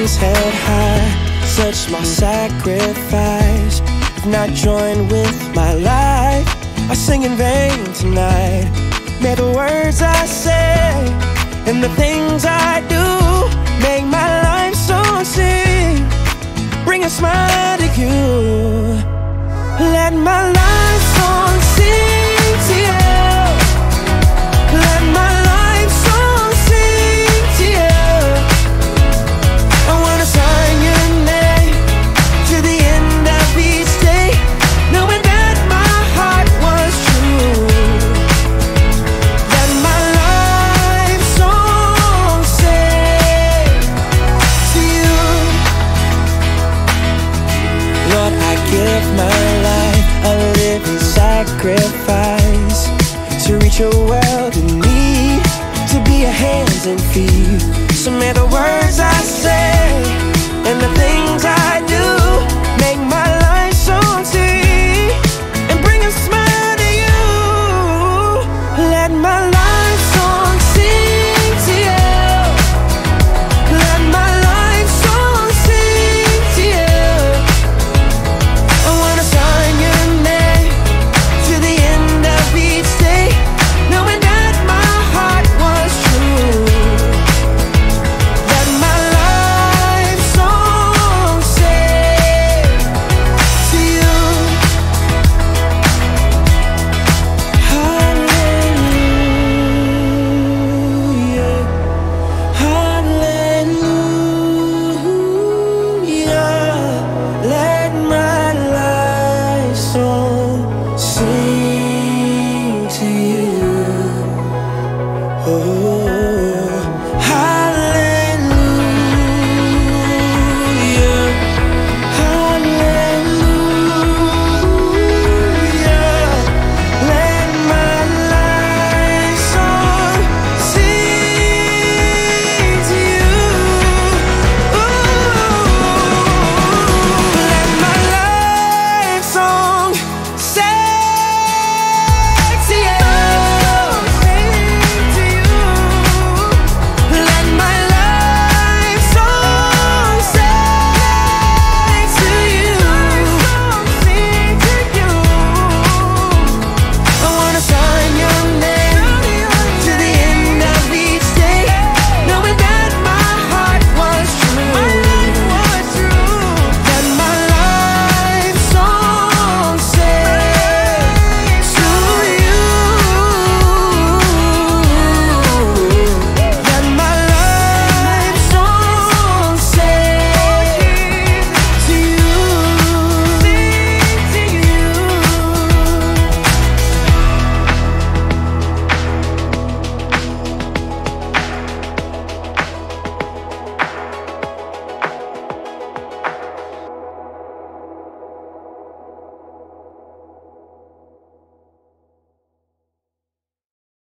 always held high. Such my sacrifice. If not joined with my life, I sing in vain tonight. May the words I say and the things I do make my life song sing, bring a smile to you. Let my life song sing to you. Let my life song sing to you. I wanna sign your name to the end of each day, knowing that my heart was true. Let my life song sing to you. Lord, I give my life, a living sacrifice, to reach a world in need, to be your hands and feet. So may the words I say and the things I do make my life song sing and bring a smile to you. Let my life song sing to you. Let my life song sing to you. I wanna sign your name to the end of each day, knowing that my heart was true. Let my life song sing to you. Hallelujah, hallelujah. Let my life song sing.